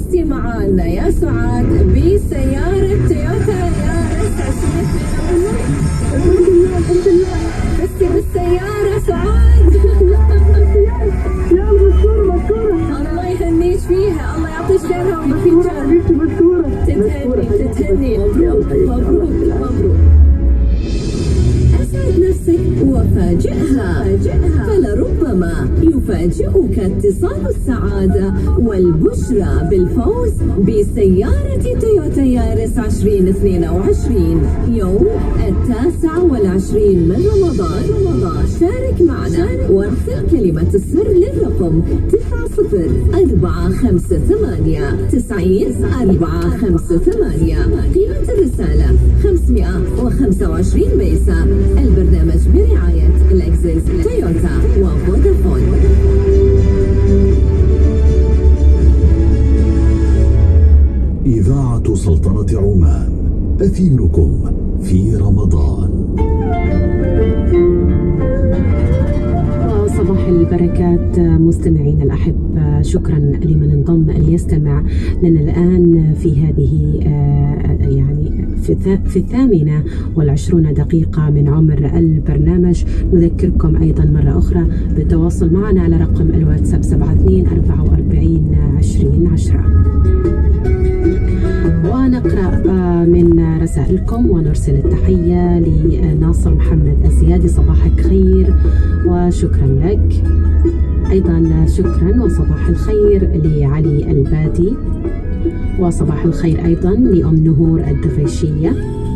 فزتي معانا يا سعاد بسيارة تويوتا يارس 2022. الحمد لله فزتي بالسيارة سعاد. يا مشكورة الله يهنيك فيها، الله يعطيك خيرها وبفيجان. تتهني. مبروك. أسعد نفسك وفاجئها، فلربما يفاجئك اتصال السعادة والبشرى بالفوز بسيارة تويوتا يارس 2022 يوم 29 من رمضان. شارك معنا وارسل كلمة السر للرقم 90458 قيمة الرسالة 525 بيسة. البرنامج برعاية لكزس تويوتا وفودافون. إذاعة سلطنة عمان، أثيركم في رمضان. صباح البركات مستمعين الأحبة، شكرا لمن انضم ليستمع لنا الآن في هذه يعني في 28 دقيقة من عمر البرنامج. نذكركم أيضا مرة أخرى بالتواصل معنا على رقم الواتساب 72 44 20 10. ونقرأ من رسائلكم ونرسل التحية لناصر محمد الزيادي. صباحك خير وشكرا لك. أيضا شكرا وصباح الخير لعلي البادي، وصباح الخير أيضا لأم نهور الدغيشية.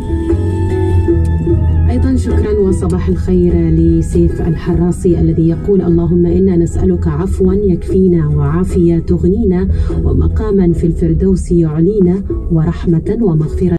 أيضا شكرا وصباح الخير لسيف الحراسي الذي يقول: اللهم إنا نسألك عفوا يكفينا وعافية تغنينا ومقاما في الفردوس يعلينا ورحمة ومغفرة